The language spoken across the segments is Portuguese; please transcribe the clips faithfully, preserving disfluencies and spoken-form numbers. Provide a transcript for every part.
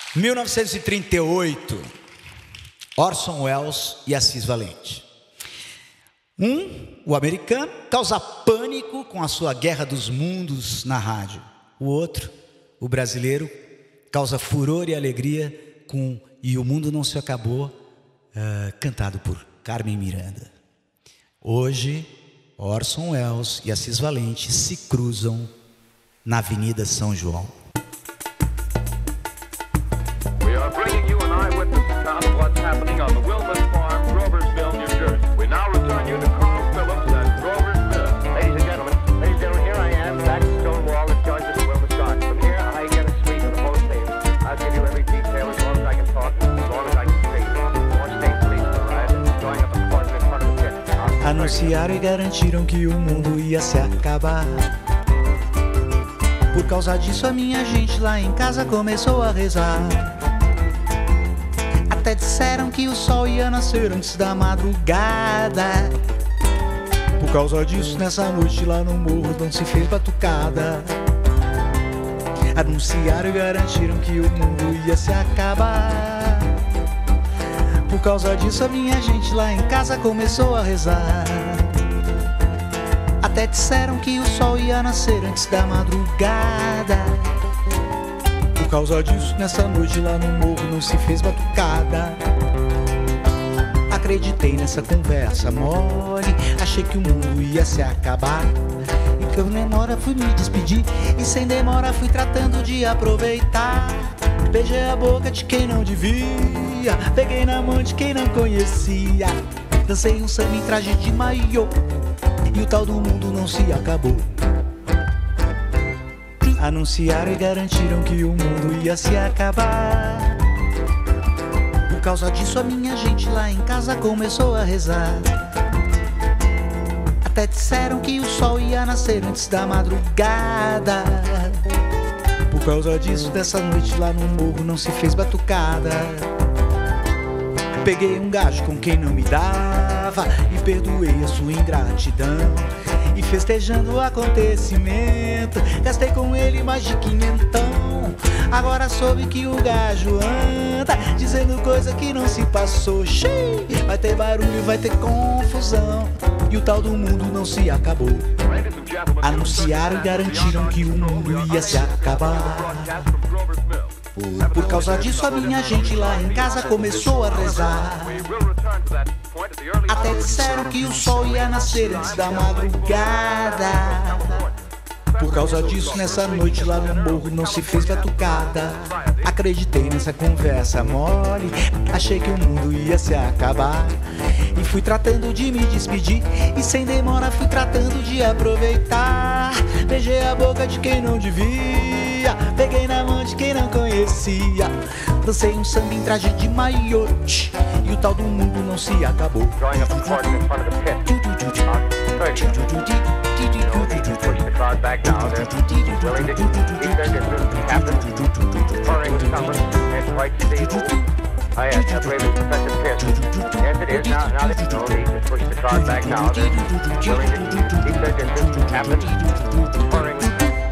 mil novecentos e trinta e oito, Orson Welles e Assis Valente. Um, o americano, causa pânico com a sua Guerra dos Mundos na rádio. O outro, o brasileiro, causa furor e alegria com E o Mundo Não Se Acabou, uh, cantado por Carmen Miranda. Hoje, Orson Welles e Assis Valente se cruzam na Avenida São João. We are bringing you an eyewitness account of what's happening on the Wilman Farm, Groversville, New Jersey. We now return you to Carl Phillips at Groversville. Ladies and gentlemen, ladies and gentlemen, here I am, back at Stonewall that joins us at Wilman's Garden. From here, I get a suite of the whole state. I'll give you every detail as long as I can talk, as long as I can speak. More state police arrived and drawing up a cordon in front of the pit. Anunciaram e garantiram que o mundo ia se acabar. Por causa disso a minha gente lá em casa começou a rezar. Até disseram que o sol ia nascer antes da madrugada. Por causa disso nessa noite lá no morro não se fez batucada. Anunciaram e garantiram que o mundo ia se acabar. Por causa disso a minha gente lá em casa começou a rezar. Até disseram que o sol ia nascer antes da madrugada. Por causa disso, nessa noite lá no morro não se fez batucada. Acreditei nessa conversa mole, achei que o mundo ia se acabar. E que eu demora fui me despedir, e sem demora fui tratando de aproveitar. Beijei a boca de quem não devia, peguei na mão de quem não conhecia. Dancei um samba em traje de maiô, e o tal do mundo não se acabou. Anunciaram e garantiram que o mundo ia se acabar. Por causa disso a minha gente lá em casa começou a rezar. Até disseram que o sol ia nascer antes da madrugada. Por causa disso dessa noite lá no morro não se fez batucada. Peguei um gajo com quem não me dava e perdoei a sua ingratidão. E festejando o acontecimento, gastei com ele mais de quinhentão. Agora soube que o gajo anda dizendo coisa que não se passou. Xiii, vai ter barulho, vai ter confusão, e o tal do mundo não se acabou. Anunciaram e garantiram que o mundo ia se acabar. Por, por causa disso a minha gente lá em casa começou a rezar. Até disseram que o sol ia nascer antes da madrugada. Por causa disso nessa noite lá no morro não se fez batucada. Acreditei nessa conversa mole, achei que o mundo ia se acabar. E fui tratando de me despedir, e sem demora fui tratando de aproveitar. Beijei a boca de quem não devia, peguei na mão de quem não conhecia. Dancei um samba em traje de maiote, e o tal do mundo não se acabou. Drawing up a cordon in front of the pit. Push the car back now. They're willing to keep their distance. Captain, pouring with someone, and quite stable. Oh yes, I believe it's Professor Pierce. Yes, it is. Now, now they know they just push the car back now. They're willing to keep their distance. Captain, pouring.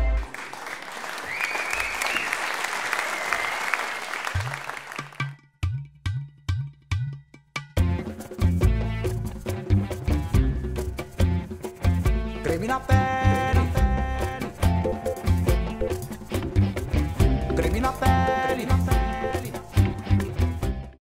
Creme na pele, creme na pele.